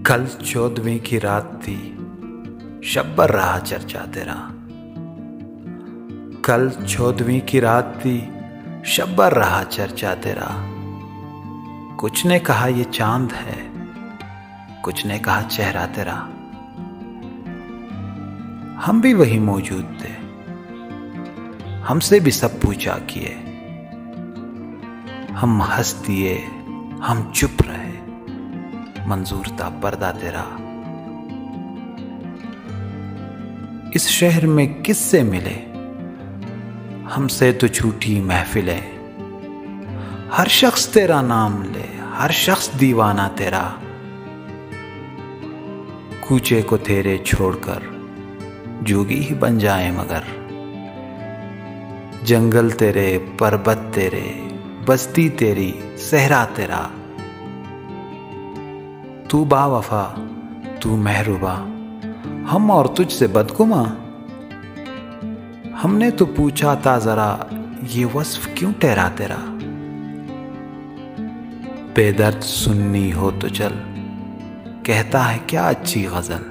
कल 14वीं की रात थी, शब्बर रहा चर्चा तेरा। कल 14वीं की रात थी, शब्बर रहा चर्चा तेरा। कुछ ने कहा ये चांद है, कुछ ने कहा चेहरा तेरा। हम भी वहीं मौजूद थे, हमसे भी सब पूछा किए। हम हंस दिए, हम चुप रहे, मंजूर था पर्दा तेरा। इस शहर में किससे मिले, हमसे तो छूटी महफिलें। हर शख्स तेरा नाम ले, हर शख्स दीवाना तेरा। कूचे को तेरे छोड़कर जोगी ही बन जाए मगर। जंगल तेरे, पर्वत तेरे, बस्ती तेरी, सहरा तेरा। तू बावफा, तू मेहरूबा, हम और तुझसे बदगुमा। हमने तो पूछा था जरा, ये वस्फ क्यों ठहरा तेरा। बेदर्द सुन्नी हो तो चल, कहता है क्या अच्छी गजल।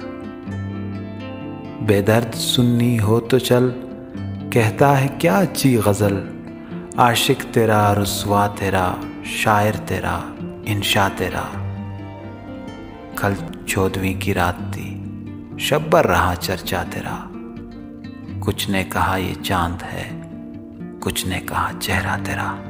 बेदर्द सुन्नी हो तो चल, कहता है क्या अच्छी गजल। आशिक तेरा, रुस्वा तेरा, शायर तेरा, इंशा तेरा। कल 14वीं की रात थी, शब्बर रहा चर्चा तेरा। कुछ ने कहा ये चांद है, कुछ ने कहा चेहरा तेरा।